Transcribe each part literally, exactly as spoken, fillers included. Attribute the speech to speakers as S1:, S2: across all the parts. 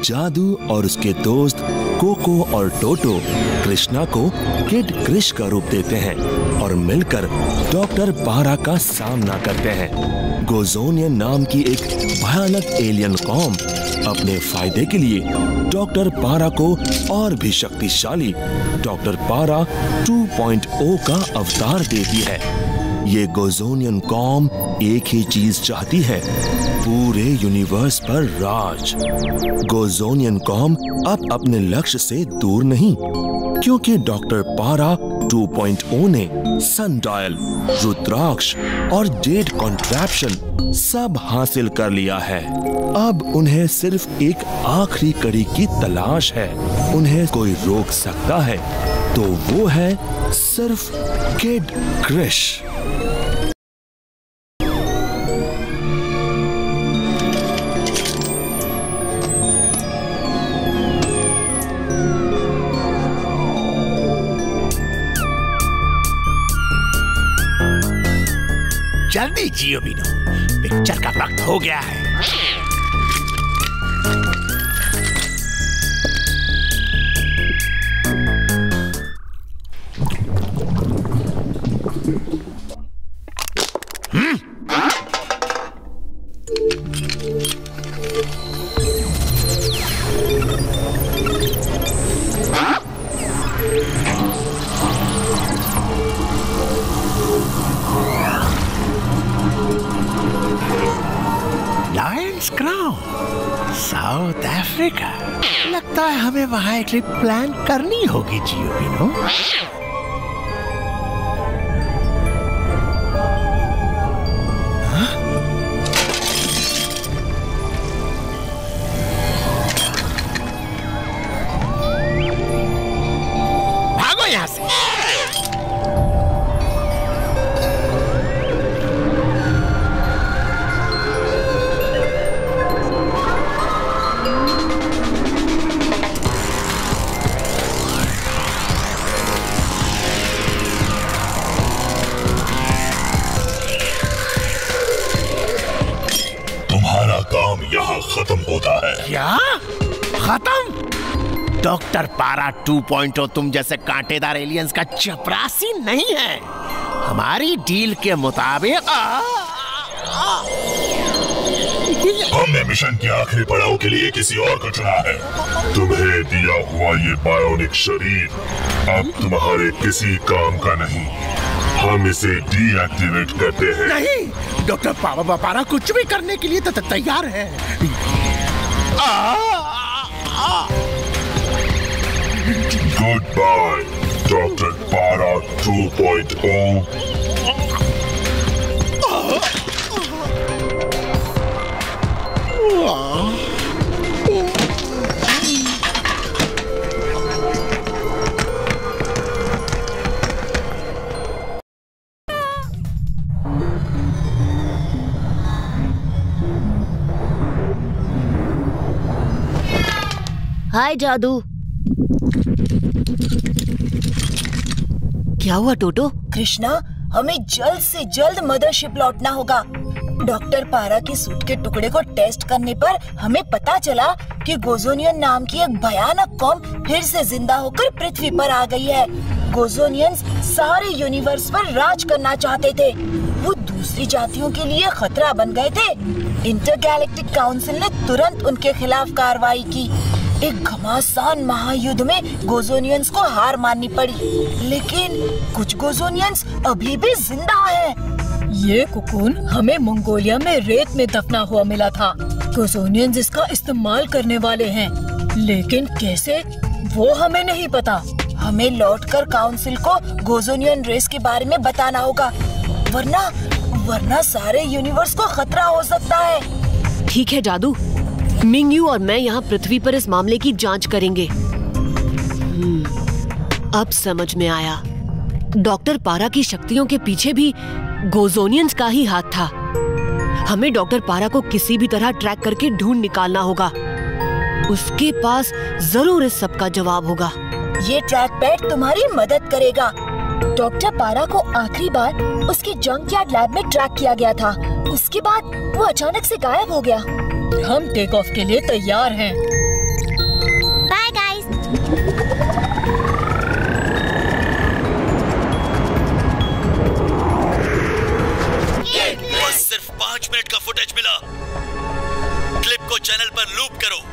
S1: जादू और उसके दोस्त कोको और टोटो कृष्णा को किड क्रिश का रूप देते हैं और मिलकर डॉक्टर पारा का सामना करते हैं। गोज़ोनियन नाम की एक भयानक एलियन कौम अपने फायदे के लिए डॉक्टर पारा को और भी शक्तिशाली डॉक्टर पारा टू पॉइंट ओ का अवतार देती है। ये गोज़ोनियन कौम एक ही चीज चाहती है, पूरे यूनिवर्स पर राज। गोज़ोनियन कौम अब अपने लक्ष्य से दूर नहीं, क्योंकि डॉक्टर पारा टू पॉइंट ओ ने सनडायल, रुद्राक्ष और जेड कॉन्ट्रैप्शन सब हासिल कर लिया है। अब उन्हें सिर्फ एक आखिरी कड़ी की तलाश है। उन्हें कोई रोक सकता है तो वो है सिर्फ किड क्रिश।
S2: जल्दी जियो बिनो, पिक्चर का वक्त हो गया है। हम्म? Lions Crown, South Africa. लगता है हमें वहां एक ट्रिप प्लान करनी होगी जियो बिनो। भागो यहां से।
S3: काम यहाँ खत्म होता है।
S2: क्या खत्म? डॉक्टर पारा टू पॉइंट ओ तुम जैसे कांटेदार एलियंस का चपरासी नहीं है। हमारी डील के मुताबिक
S3: हमने मिशन के आखिरी पड़ाव के लिए किसी और को चुना है। तुम्हें दिया हुआ ये बायोनिक शरीर अब तुम्हारे किसी काम का नहीं। हम इसे डीएक्टिवेट करते हैं।
S2: नहीं, डॉक्टर पारा पारा कुछ भी करने के लिए तो तैयार है।
S3: Good bye doctor Para two point O.
S4: Hi Jadoo.
S5: क्या हुआ टोटो?
S6: कृष्णा, हमें जल्द से जल्द मदरशिप लौटना होगा। डॉक्टर पारा के सूट के टुकड़े को टेस्ट करने पर हमें पता चला कि गोज़ोनियन नाम की एक भयानक कौम फिर से जिंदा होकर पृथ्वी पर आ गई है। गोज़ोनियंस सारे यूनिवर्स पर राज करना चाहते थे। वो दूसरी जातियों के लिए खतरा बन गए थे। इंटरगैलेक्टिक काउंसिल ने तुरंत उनके खिलाफ कार्रवाई की। एक घमासान महायुद्ध में गोज़ोनियंस को हार माननी पड़ी, लेकिन कुछ गोज़ोनियंस अभी भी जिंदा हैं।
S7: ये कोकून हमें मंगोलिया में रेत में दफना हुआ मिला था। गोज़ोनियंस इसका इस्तेमाल करने वाले हैं, लेकिन कैसे वो हमें नहीं पता।
S6: हमें लौटकर काउंसिल को गोज़ोनियन रेस के बारे में बताना होगा, वरना वरना सारे यूनिवर्स को खतरा हो सकता है।
S5: ठीक है जादू, मिंगयू और मैं यहाँ पृथ्वी पर इस मामले की जांच करेंगे। अब समझ में आया, डॉक्टर पारा की शक्तियों के पीछे भी गोज़ोनियंस का ही हाथ था। हमें डॉक्टर पारा को किसी भी तरह ट्रैक करके ढूंढ निकालना होगा। उसके पास जरूर इस सब का जवाब होगा।
S6: ये ट्रैक पैड तुम्हारी मदद करेगा। डॉक्टर पारा को आखिरी बार उसके जंकयार्ड लैब में ट्रैक किया गया था। उसके बाद वो अचानक से गायब हो गया।
S7: हम टेक ऑफ के लिए तैयार हैं।
S4: बस सिर्फ पांच मिनट का फुटेज मिला। क्लिप को चैनल पर लूप करो।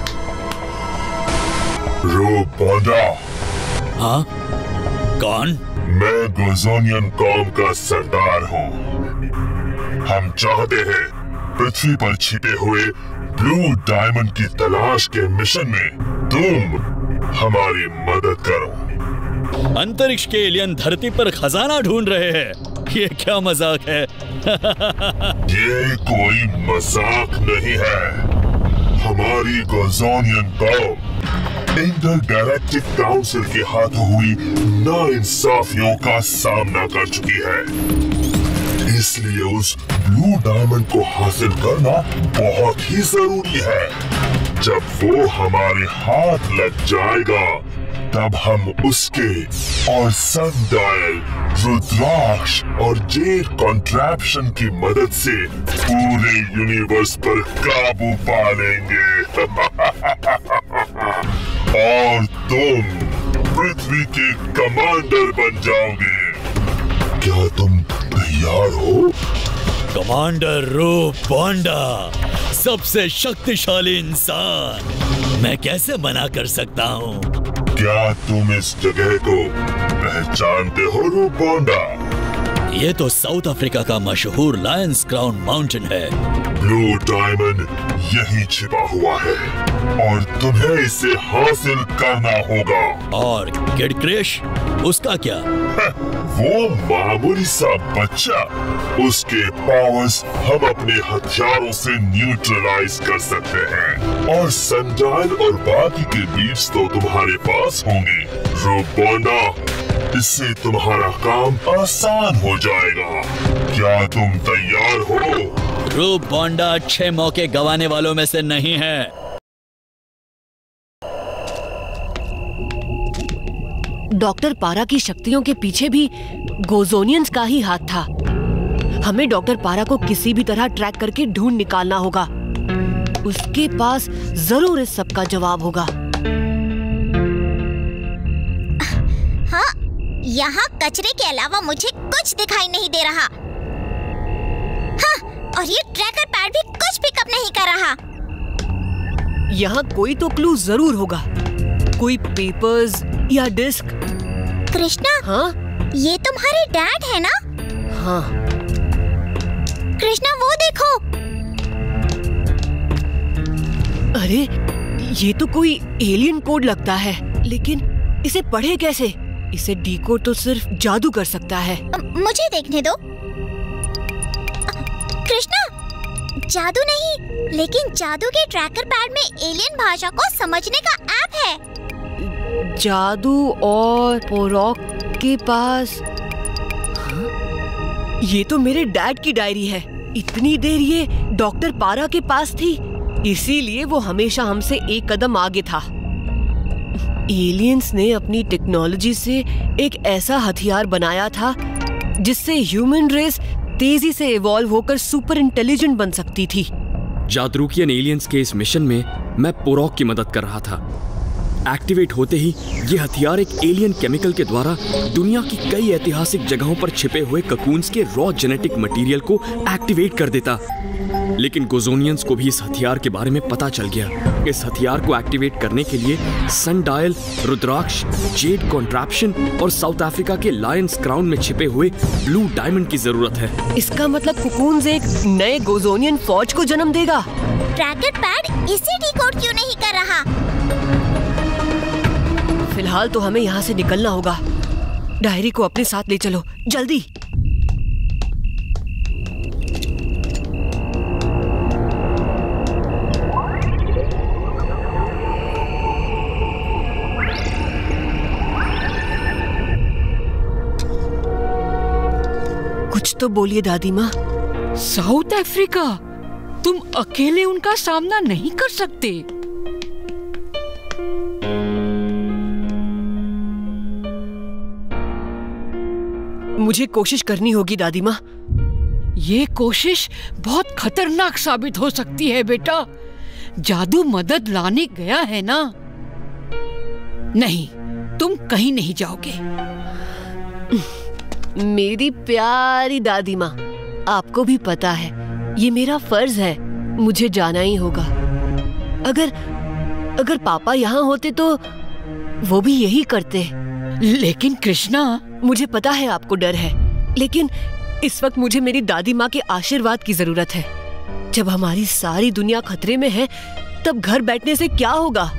S3: रूप बोंडा।
S4: हाँ? कौन?
S3: मैं गोजोनियन कौम का सरदार हूँ। हम चाहते हैं पृथ्वी पर छिपे हुए ब्लू डायमंड की तलाश के मिशन में तुम हमारी मदद करो।
S4: अंतरिक्ष के एलियन धरती पर खजाना ढूंढ रहे हैं, ये क्या मजाक है?
S3: ये कोई मजाक नहीं है। हमारी गोजोनियन कौम इंटर गैलेक्टिक काउंसिल के हाथों हुई नाइंसाफियों का सामना कर चुकी है, इसलिए उस ब्लू डायमंड को हासिल करना बहुत ही जरूरी है। जब वो हमारे हाथ लग जाएगा तब हम उसके और सनडायल, रुद्राक्ष और जेड कॉन्ट्रैप्शन की मदद से पूरे यूनिवर्स पर काबू पा लेंगे। और तुम पृथ्वी के कमांडर बन जाओगे। क्या तुम तैयार हो?
S4: कमांडर रूप बोंडा, सबसे शक्तिशाली इंसान, मैं कैसे मना कर सकता हूँ?
S3: क्या तुम इस जगह को पहचानते हो रूप बोंडा?
S4: ये तो साउथ अफ्रीका का मशहूर लायंस क्राउन माउंटेन है।
S3: ब्लू डायमंड यहीं छिपा हुआ है और तुम्हें इसे हासिल करना होगा।
S4: और किड क्रिश, उसका क्या?
S3: वो मामूली सा बच्चा, उसके पावर्स हम अपने हथियारों से न्यूट्रलाइज कर सकते हैं और सनडायल और बाकी के बीट्स तो तुम्हारे पास होंगे। रूप बोंडा, इससे तुम्हारा काम आसान हो जाएगा। क्या तुम तैयार हो?
S4: रूप बोंडा अच्छे मौके गंवाने वालों में से नहीं है।
S5: डॉक्टर पारा की शक्तियों के पीछे भी गोजोनियंस का ही हाथ था। हमें डॉक्टर पारा को किसी भी तरह ट्रैक करके ढूंढ निकालना होगा। उसके पास जरूर इस सब का जवाब होगा।
S8: हाँ, यहाँ कचरे के अलावा मुझे कुछ दिखाई नहीं दे रहा। हाँ, और ये ट्रैकर पैड भी कुछ पिकअप नहीं कर रहा।
S5: यहाँ कोई तो क्लू जरूर होगा, कोई पेपर्स या डिस्क।
S8: कृष्णा,
S5: हाँ?
S8: ये तुम्हारे डैड है ना?
S5: हाँ।
S8: कृष्णा, वो देखो।
S5: अरे, ये तो कोई एलियन कोड लगता है, लेकिन इसे पढ़े कैसे? इसे डीकोड तो सिर्फ जादू कर सकता है।
S8: मुझे देखने दो। कृष्णा, जादू नहीं, लेकिन जादू के ट्रैकर पैड में एलियन भाषा को समझने का ऐप है।
S5: जादू और पोरॉक के पास। हाँ? ये तो मेरे डैड की डायरी है। इतनी देर ये डॉक्टर पारा के पास थी, इसीलिए वो हमेशा हमसे एक कदम आगे था। एलियंस ने अपनी टेक्नोलॉजी से एक ऐसा हथियार बनाया था जिससे ह्यूमन रेस तेजी से इवॉल्व होकर सुपर इंटेलिजेंट बन सकती थी।
S9: जादरूकियन एलियंस के इस मिशन में मैं पोरॉक की मदद कर रहा था। एक्टिवेट होते ही ये हथियार एक एलियन केमिकल के द्वारा दुनिया की कई ऐतिहासिक जगहों पर छिपे हुए ककून्स के रॉ जेनेटिक मटेरियल को एक्टिवेट कर देता। लेकिन गोजोनियंस को भी इस हथियार के बारे में पता चल गया। इस हथियार को एक्टिवेट करने के लिए सनडायल, रुद्राक्ष, जेड कॉन्ट्रैप्शन और साउथ अफ्रीका के लायंस क्राउन में छिपे हुए ब्लू डायमंड की जरूरत है।
S5: इसका मतलब ककून्स एक नए गोजोनियन फौज को जन्म देगा।
S8: ट्रैकर पैड इसे डिकोड क्यों नहीं कर रहा?
S5: फिलहाल तो हमें यहाँ से निकलना होगा। डायरी को अपने साथ ले चलो, जल्दी। कुछ तो बोलिए दादी माँ।
S7: साउथ अफ्रीका, तुम अकेले उनका सामना नहीं कर सकते।
S5: मुझे कोशिश करनी होगी दादी माँ।
S7: ये कोशिश बहुत खतरनाक साबित हो सकती है बेटा। जादू मदद लाने गया है ना।
S10: नहीं, तुम कहीं नहीं जाओगे।
S5: मेरी प्यारी दादी माँ, आपको भी पता है ये मेरा फर्ज है, मुझे जाना ही होगा। अगर अगर पापा यहाँ होते तो वो भी यही करते।
S10: लेकिन कृष्णा,
S5: मुझे पता है आपको डर है, लेकिन इस वक्त मुझे मेरी दादी माँ के आशीर्वाद की जरूरत है। जब हमारी सारी दुनिया खतरे में है, तब घर बैठने से क्या होगा?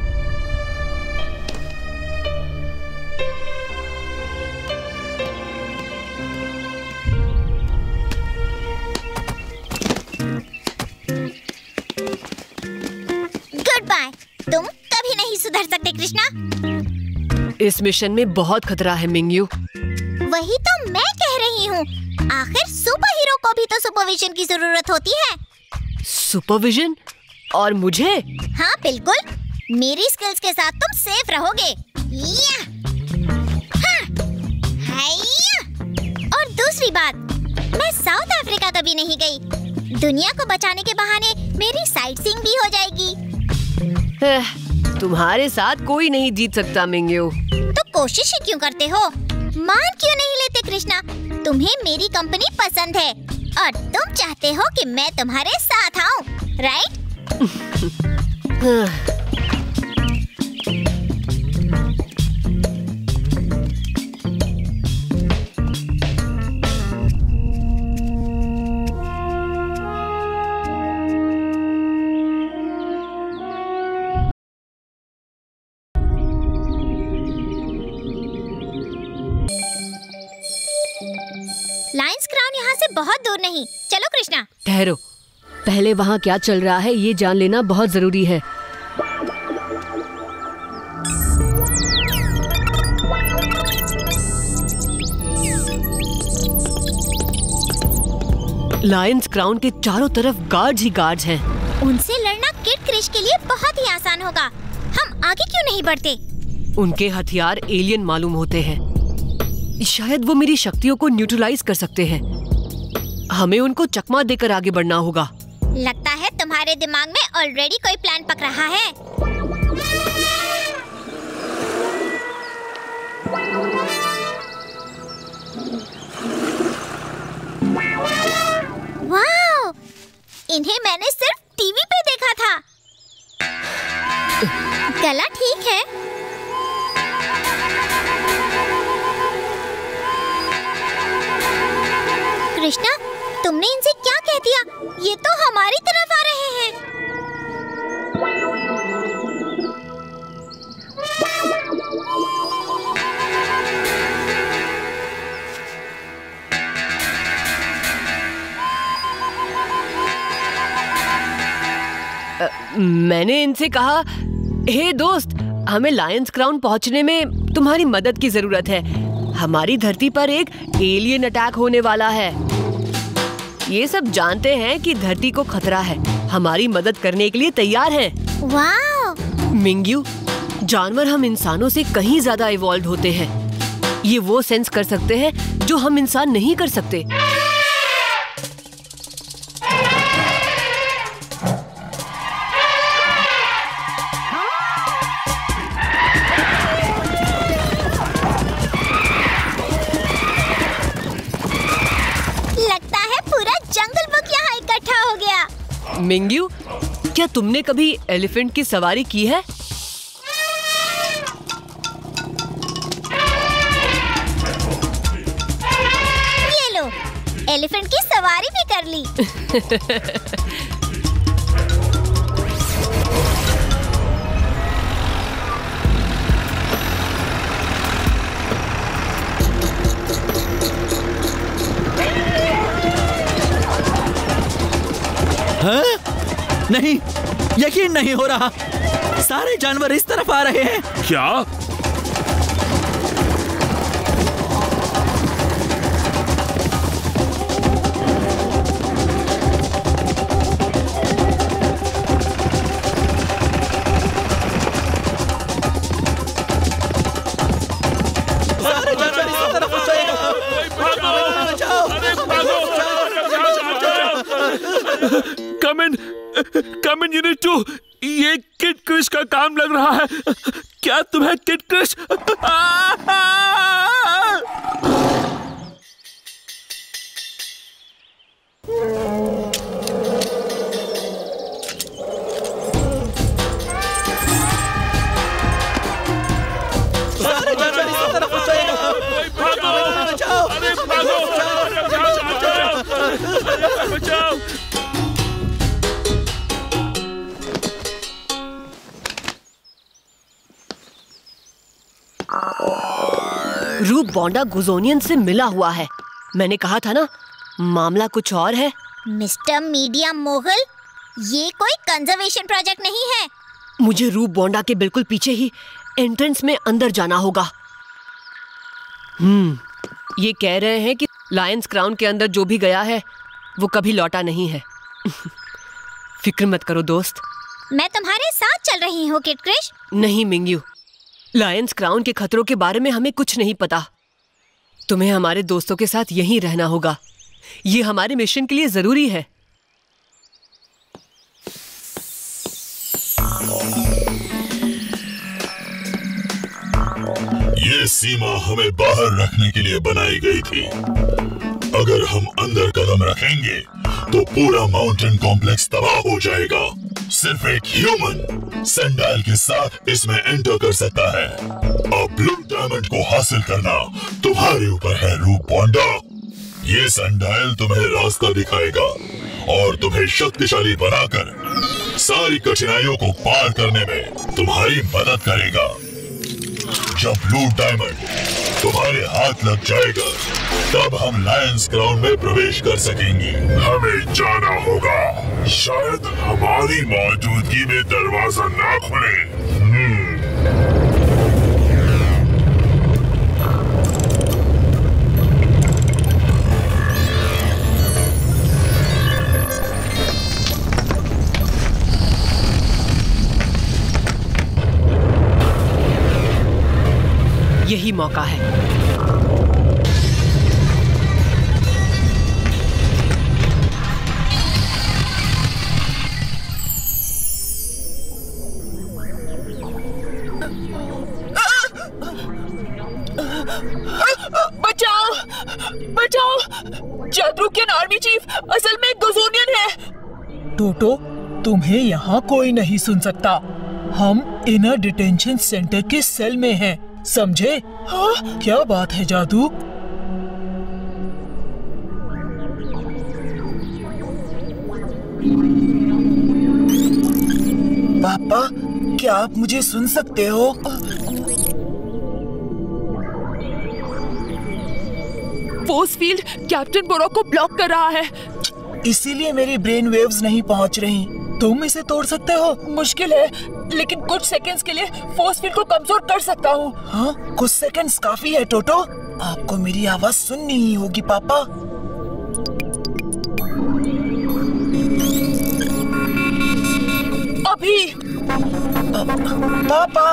S8: Good bye. तुम कभी नहीं सुधर सकते कृष्णा।
S5: इस मिशन में बहुत खतरा है मिंगयू।
S8: वही तो मैं कह रही हूँ, आखिर सुपर हीरो को भी तो सुपरविजन की जरूरत होती है।
S5: सुपरविजन? और मुझे?
S8: हाँ बिल्कुल, मेरी स्किल्स के साथ तुम सेफ रहोगे। या! हाँ! हाइया! और दूसरी बात, मैं साउथ अफ्रीका कभी नहीं गई। दुनिया को बचाने के बहाने मेरी साइट सीइंग भी हो जाएगी।
S5: तुम्हारे साथ कोई नहीं जीत सकता मिंगयू।
S8: तो कोशिश ही क्यों करते हो? मान क्यों नहीं लेते कृष्णा? तुम्हें मेरी कंपनी पसंद है और तुम चाहते हो कि मैं तुम्हारे साथ आऊं, राइट? लायंस क्राउन यहाँ से बहुत दूर नहीं। चलो कृष्णा।
S5: ठहरो, पहले वहाँ क्या चल रहा है ये जान लेना बहुत जरूरी है। लायंस क्राउन के चारों तरफ गार्ड्स ही गार्ड्स हैं।
S8: उनसे लड़ना किड क्रिश के लिए बहुत ही आसान होगा। हम आगे क्यों नहीं बढ़ते?
S5: उनके हथियार एलियन मालूम होते हैं। शायद वो मेरी शक्तियों को न्यूट्रलाइज कर सकते हैं। हमें उनको चकमा देकर आगे बढ़ना होगा।
S8: लगता है तुम्हारे दिमाग में ऑलरेडी कोई प्लान पक रहा है। वाओ! इन्हें मैंने सिर्फ टीवी पे देखा था। गला ठीक है। कृष्णा, तुमने इनसे क्या कह दिया? ये तो हमारी तरफ आ रहे हैं।
S5: आ, मैंने इनसे कहा, हे दोस्त, हमें लायंस क्राउन पहुंचने में तुम्हारी मदद की जरूरत है। हमारी धरती पर एक एलियन अटैक होने वाला है। ये सब जानते हैं कि धरती को खतरा है, हमारी मदद करने के लिए तैयार हैं।
S8: वाओ!
S5: मिंगयू, जानवर हम इंसानों से कहीं ज्यादा इवॉल्व होते हैं। ये वो सेंस कर सकते हैं जो हम इंसान नहीं कर सकते। मिंगयू, क्या तुमने कभी एलिफेंट की सवारी की है?
S8: ये लो, एलिफेंट की सवारी भी कर ली।
S4: हाँ? नहीं, यकीन नहीं हो रहा। सारे जानवर इस तरफ आ रहे हैं।
S9: क्या?
S4: सारे जानवर इस तरफ आ रहे हैं। बचाओ!
S9: Come in, come in unit two. ये किड क्रिश का काम लग रहा है। क्या तुम्हें किड क्रिश?
S5: रूप बोंडा गुजोनियन से मिला हुआ है। मैंने कहा था ना, मामला कुछ और है।
S8: मिस्टर मीडिया मोगल, ये कोई कंजर्वेशन प्रोजेक्ट नहीं है।
S5: मुझे रूप बोंडा के बिल्कुल पीछे ही एंट्रेंस में अंदर जाना होगा। हम्म, ये कह रहे हैं कि लायंस क्राउन के अंदर जो भी गया है वो कभी लौटा नहीं है। फिक्र मत करो दोस्त,
S8: मैं तुम्हारे साथ चल रही हूँ किड क्रिश।
S5: नहीं मिंग्यू, लायंस क्राउन के खतरों के बारे में हमें कुछ नहीं पता। तुम्हें हमारे दोस्तों के साथ यहीं रहना होगा। ये हमारे मिशन के लिए जरूरी है।
S3: ये सीमा हमें बाहर रखने के लिए बनाई गई थी। अगर हम अंदर कदम रखेंगे तो पूरा माउंटेन कॉम्प्लेक्स तबाह हो जाएगा। सिर्फ एक ह्यूमन सैंडाइल के साथ इसमें एंटर कर सकता है। अब ब्लू डायमंड को हासिल करना तुम्हारे ऊपर है रूप बोंडा। ये सैंडाइल तुम्हें रास्ता दिखाएगा और तुम्हें शक्तिशाली बनाकर सारी कठिनाइयों को पार करने में तुम्हारी मदद करेगा। जब ब्लू डायमंड तुम्हारे हाथ लग जाएगा तब हम लायंस क्राउन में प्रवेश कर सकेंगे। हमें जाना होगा, शायद हमारी मौजूदगी में दरवाजा ना खुले। हम्म।
S5: यही मौका है।
S6: बचाओ, बचाओ! जादरुकियन आर्मी चीफ असल में गुजोनियन है।
S7: टोटो, तुम्हें यहाँ कोई नहीं सुन सकता। हम इनर डिटेंशन सेंटर के सेल में हैं, समझे? हाँ? क्या बात है जादू?
S6: पापा, क्या आप मुझे सुन सकते हो?
S10: फोर्स फील्ड कैप्टन बोरो को ब्लॉक कर रहा है।
S6: इसीलिए मेरी ब्रेन वेव्स नहीं पहुंच रही। तुम इसे तोड़ सकते हो? मुश्किल है, लेकिन कुछ सेकंड्स के लिए फोर्स फील्ड को कमजोर कर सकता हूँ। हाँ, कुछ सेकंड्स काफी है टोटो। आपको मेरी आवाज सुननी ही होगी पापा। अभी पापा।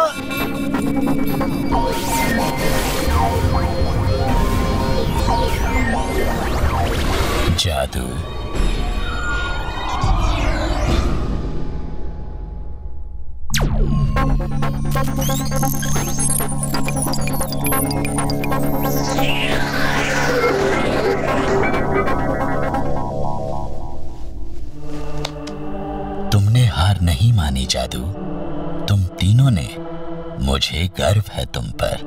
S11: जादू तुमने हार नहीं मानी जादू। तुम तीनों ने। मुझे गर्व है तुम पर।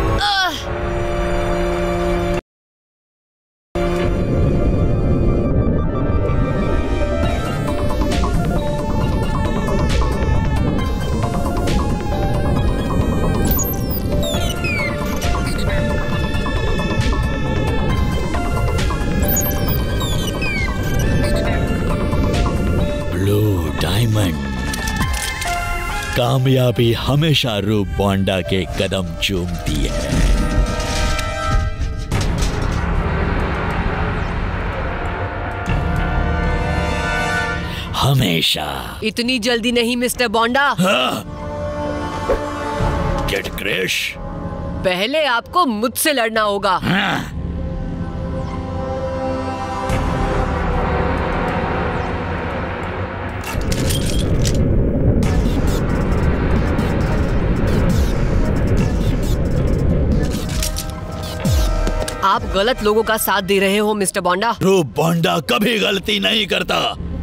S11: कामयाबी हमेशा रूप बोंडा के कदम चूमती है। हमेशा।
S5: इतनी जल्दी नहीं मिस्टर बोंडा।
S11: हाँ। किड क्रिश,
S5: पहले आपको मुझसे लड़ना होगा।
S11: हाँ।
S5: आप गलत लोगों का साथ दे रहे हो मिस्टर बोंडा।
S11: रूप बोंडा कभी गलती नहीं करता।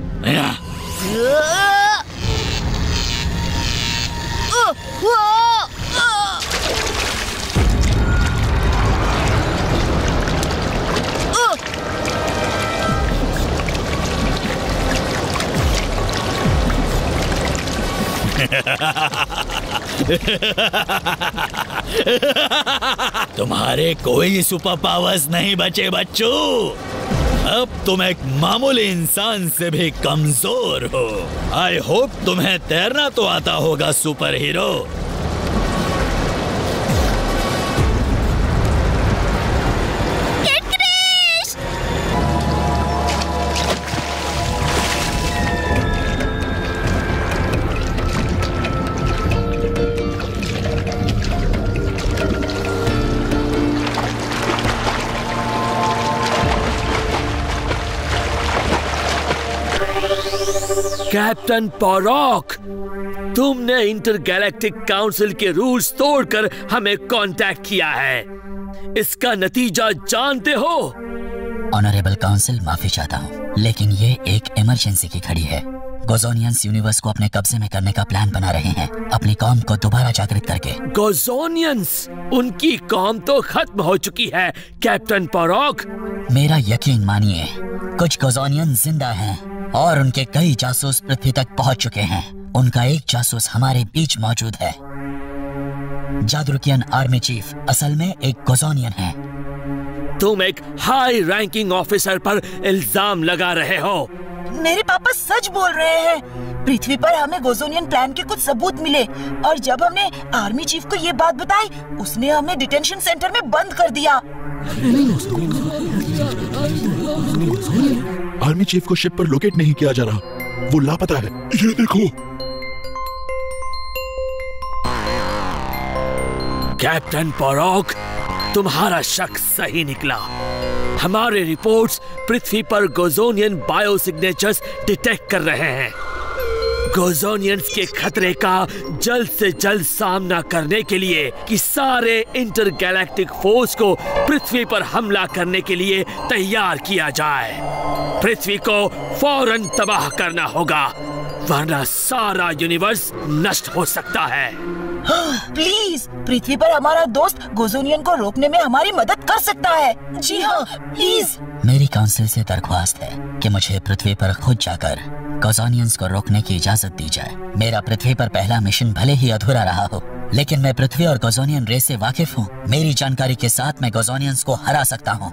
S11: तुम्हारे कोई सुपर पावर्स नहीं बचे बच्चों। अब तुम एक मामूली इंसान से भी कमजोर हो। आई होप तुम्हें तैरना तो आता होगा सुपर हीरो।
S12: कैप्टन पोरॉक, तुमने इंटरगैलेक्टिक काउंसिल के रूल्स तोड़कर हमें कांटेक्ट किया है। इसका नतीजा जानते हो?
S11: ऑनरेबल काउंसिल, माफी चाहता हूँ, लेकिन ये एक इमरजेंसी की घड़ी है। गोजोनियंस यूनिवर्स को अपने कब्जे में करने का प्लान बना रहे हैं, अपनी कौम को दोबारा जागृत करके।
S12: गोजोनियंस? उनकी कौम तो खत्म हो चुकी है कैप्टन पोरॉक।
S11: मेरा यकीन मानिए, कुछ गोजोनियन जिंदा हैं और उनके कई जासूस पृथ्वी तक पहुंच चुके हैं। उनका एक जासूस हमारे बीच मौजूद है। जादरुकियन आर्मी चीफ असल में एक गोजोनियन है।
S12: तुम एक हाई रैंकिंग ऑफिसर पर इल्जाम लगा रहे हो।
S6: मेरे पापा सच बोल रहे हैं। पृथ्वी पर हमें गोजोनियन प्लान के कुछ सबूत मिले और जब हमने आर्मी चीफ को ये बात बताई, उसने हमें डिटेंशन सेंटर में बंद कर दिया।
S3: आर्मी चीफ को शिप पर लोकेट नहीं किया जा रहा, वो लापता है। ये देखो।
S12: कैप्टन पोरॉक, तुम्हारा शक सही निकला। हमारे रिपोर्ट्स पृथ्वी पर गोजोनियन बायो सिग्नेचर्स डिटेक्ट कर रहे हैं। गोजोनियंस के खतरे का जल्द से जल्द सामना करने के लिए कि सारे इंटरगैलेक्टिक फोर्स को पृथ्वी पर हमला करने के लिए तैयार किया जाए। पृथ्वी को फौरन तबाह करना होगा, वरना सारा यूनिवर्स नष्ट हो सकता है।
S6: प्लीज, पृथ्वी पर हमारा दोस्त गोजोनियन को रोकने में हमारी मदद कर सकता है। जी हाँ, प्लीज।
S11: मेरी काउंसिल से दरख्वास्त है कि मुझे पृथ्वी पर खुद जाकर गोजोनियंस को रोकने की इजाजत दी जाए। मेरा पृथ्वी पर पहला मिशन भले ही अधूरा रहा हो, लेकिन मैं पृथ्वी और गोजोनियन रेस से वाकिफ हूँ। मेरी जानकारी के साथ मैं गोजोनियंस को हरा सकता हूँ।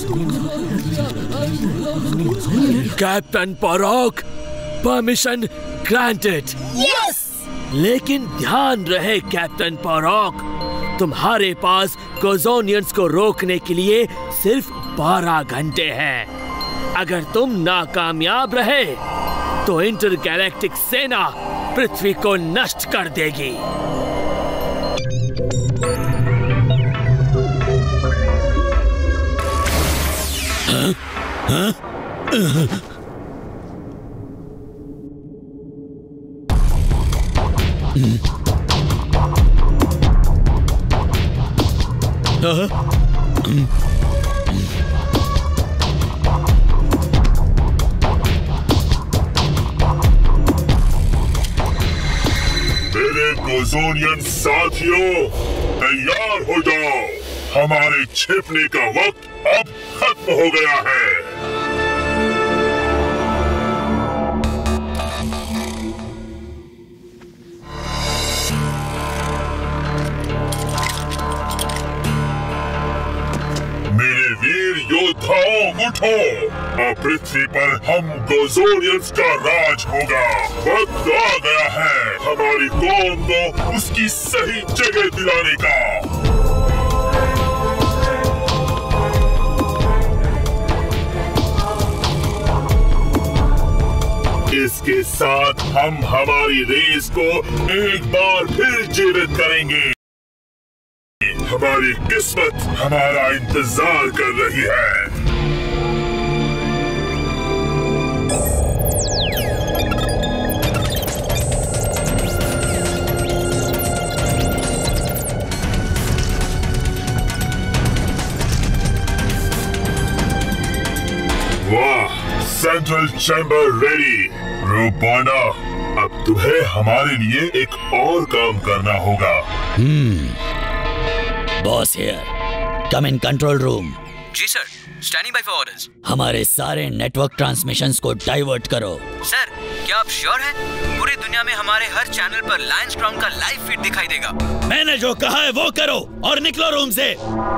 S12: Captain Porok, permission granted.
S6: Yes.
S12: लेकिन ध्यान रहे कैप्टन पोरॉक, तुम्हारे पास गोजोनियंस को रोकने के लिए सिर्फ बारह घंटे हैं। अगर तुम नाकामयाब रहे तो इंटरगैलेक्टिक सेना पृथ्वी को नष्ट कर देगी।
S11: हाँ? हाँ?
S3: मेरे गोजोनियन साथियों, तैयार हो जाओ। हमारे छिपने का वक्त अब खत्म हो गया है। मेरे वीर योद्धाओं, उठो। अब पृथ्वी पर हम गोजोनियंस का राज होगा। वक्त आ गया है हमारी कौम को उसकी सही जगह दिलाने का। इसके साथ हम हमारी रेस को एक बार फिर जीवित करेंगे। हमारी किस्मत हमारा इंतजार कर रही है। Central chamber ready. रूपाना, अब तुम्हें हमारे लिए एक और काम करना होगा।
S11: Hmm boss here, come in control room.
S13: जी sir, standing by for orders.
S11: हमारे सारे नेटवर्क ट्रांसमिशंस को डाइवर्ट करो।
S13: सर, क्या आप श्योर हैं? पूरी दुनिया में हमारे हर चैनल पर लायंस क्राउन का लाइव फीड दिखाई देगा।
S11: मैंने जो कहा है वो करो और निकलो रूम से।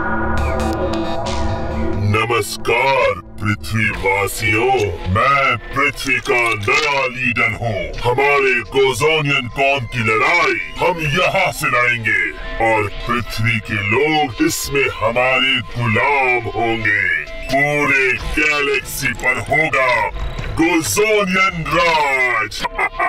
S3: नमस्कार पृथ्वीवासियों, मैं पृथ्वी का नया लीडर हूँ। हमारे गोजोनियन कौम की लड़ाई हम यहाँ से लड़ेंगे और पृथ्वी के लोग इसमें हमारे गुलाम होंगे। पूरे गैलेक्सी पर होगा गोजोनियन राज।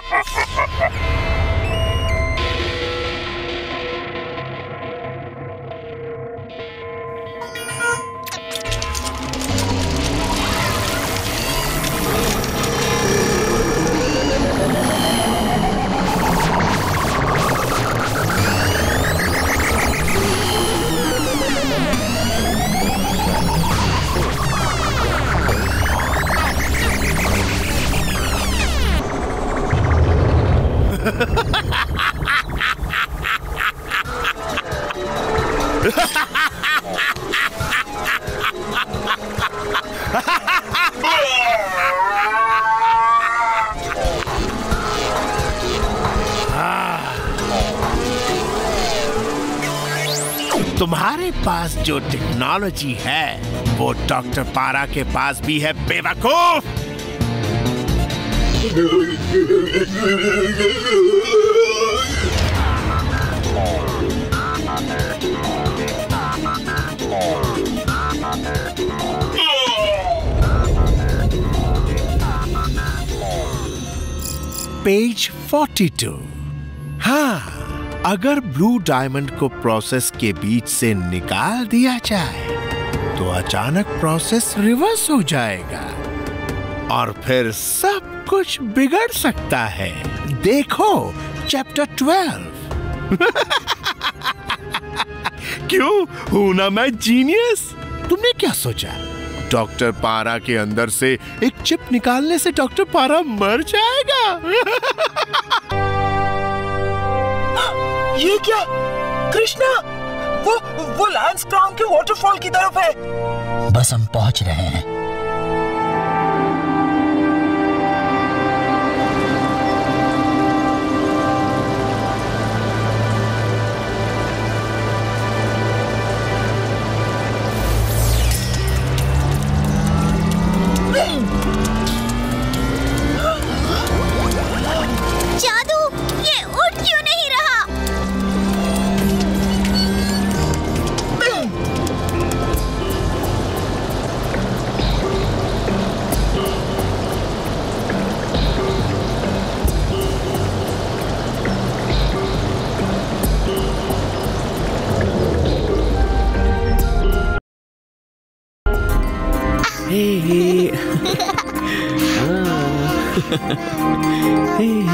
S2: तुम्हारे पास जो टेक्नोलॉजी है वो डॉक्टर पारा के पास भी है, बेवकूफ। पेज बयालीस। हाँ, अगर ब्लू डायमंड को प्रोसेस के बीच से निकाल दिया जाए तो अचानक प्रोसेस रिवर्स हो जाएगा और फिर सब कुछ बिगड़ सकता है। देखो चैप्टर ट्वेल्व। क्यों हूं ना मैं जीनियस? तुमने क्या सोचा डॉक्टर पारा के अंदर से एक चिप निकालने से डॉक्टर पारा मर जाएगा?
S6: ये क्या कृष्णा? वो वो लायंस क्राउन के वाटरफॉल की तरफ है।
S11: बस हम पहुंच रहे हैं।
S8: जादू, ये उठ क्यों नहीं रहा?
S9: हे हे हे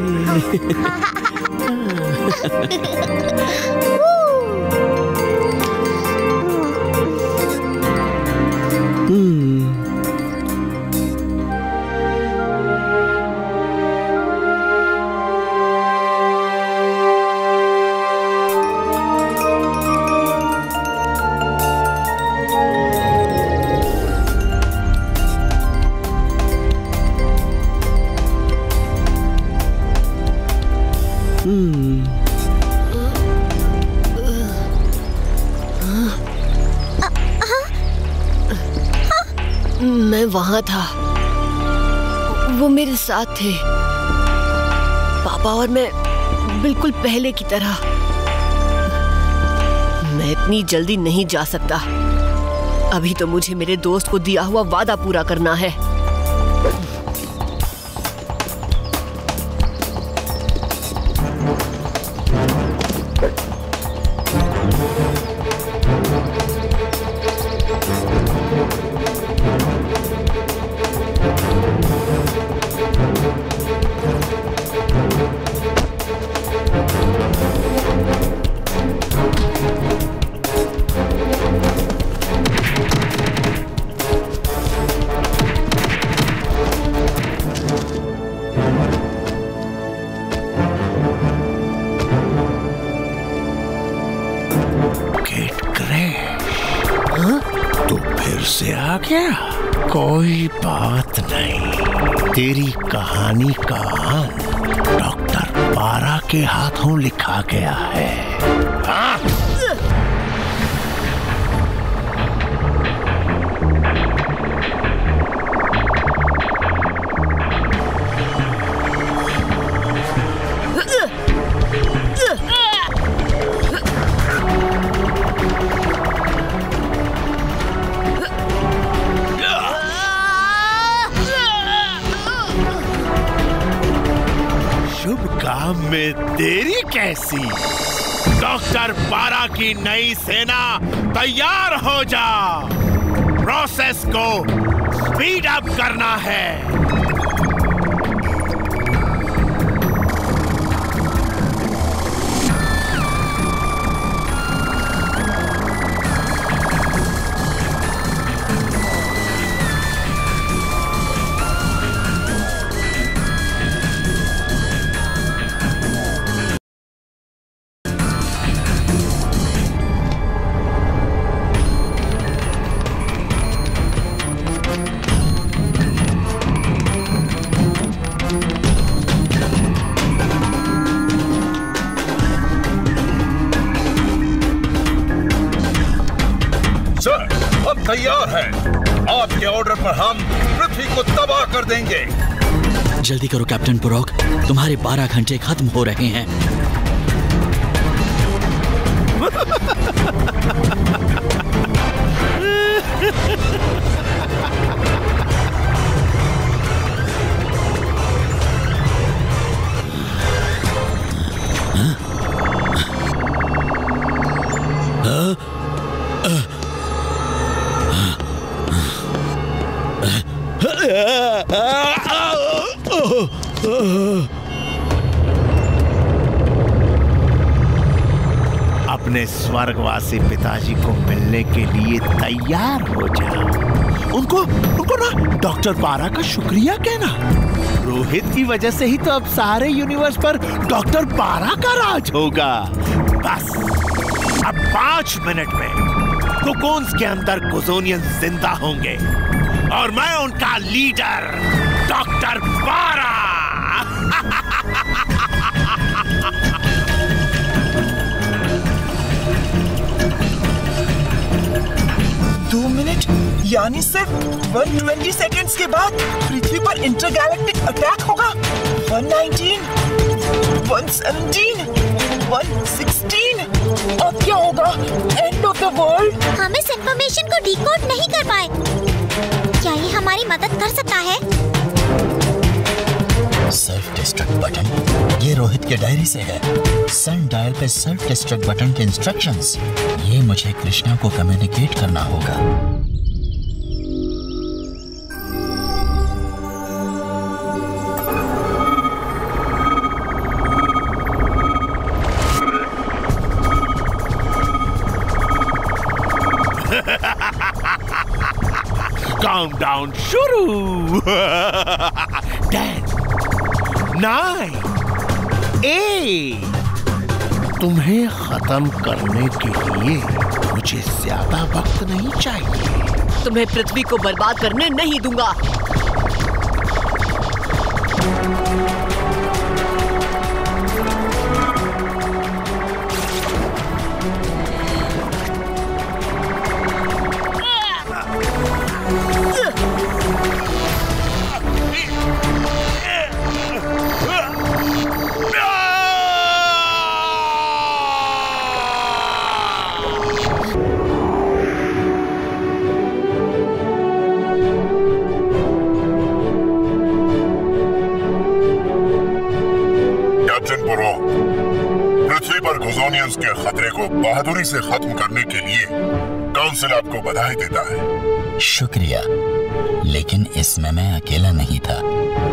S5: मैं वहां था, वो मेरे साथ थे। पापा और मैं बिल्कुल पहले की तरह। मैं इतनी जल्दी नहीं जा सकता। अभी तो मुझे मेरे दोस्त को दिया हुआ वादा पूरा करना है।
S2: से आ गया? कोई बात नहीं, तेरी कहानी का अंत डॉक्टर पारा के हाथों लिखा गया है। हाँ? शुभ काम में देरी कैसी? डॉक्टर पारा की नई सेना तैयार हो जा। प्रोसेस को स्पीड अप करना है।
S14: तैयार है। आपके ऑर्डर पर हम पृथ्वी को तबाह कर देंगे।
S11: जल्दी करो कैप्टन पुरोक, तुम्हारे बारह घंटे खत्म हो रहे हैं। अपने स्वर्गवासी पिताजी को मिलने के लिए तैयार हो जाओ। उनको उनको ना डॉक्टर पारा का शुक्रिया कहना। रोहित की वजह से ही तो अब सारे यूनिवर्स पर डॉक्टर पारा का राज होगा। बस अब पांच मिनट में कोकोन्स के अंदर गोज़ोनियन जिंदा होंगे और मैं उनका लीडर डॉक्टर पारा।
S15: दो मिनट यानी सिर्फ एक सौ बीस सेकंड्स के बाद पृथ्वी पर इंटरगैलेक्टिक अटैक होगा। एक सौ उन्नीस, एक सौ सत्रह, एक सौ सोलह। अब क्या होगा? End of the world.
S8: हम इस इंफॉर्मेशन को डिकोड नहीं कर पाए। क्या ये हमारी मदद कर सकता है?
S11: सेल्फ डिस्ट्रक्ट बटन, ये रोहित के डायरी से है। सन डायल पे सेल्फ डिस्ट्रक्ट बटन के इंस्ट्रक्शंस। ये मुझे कृष्णा को कम्युनिकेट करना होगा।
S2: काउंटडाउन शुरू। Ten, nine, eight. तुम्हें खत्म करने के लिए मुझे ज्यादा वक्त नहीं चाहिए।
S5: तुम्हें पृथ्वी को बर्बाद करने नहीं दूंगा।
S3: पृथ्वी पर गोज़ोनियंस के खतरे को बहादुरी से खत्म करने के लिए काउंसिल आपको बधाई देता है।
S11: शुक्रिया, लेकिन इसमें मैं अकेला नहीं था।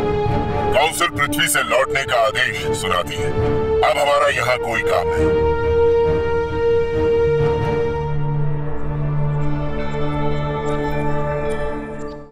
S3: काउंसिल पृथ्वी से लौटने का आदेश सुनाती है। अब हमारा यहाँ कोई काम है।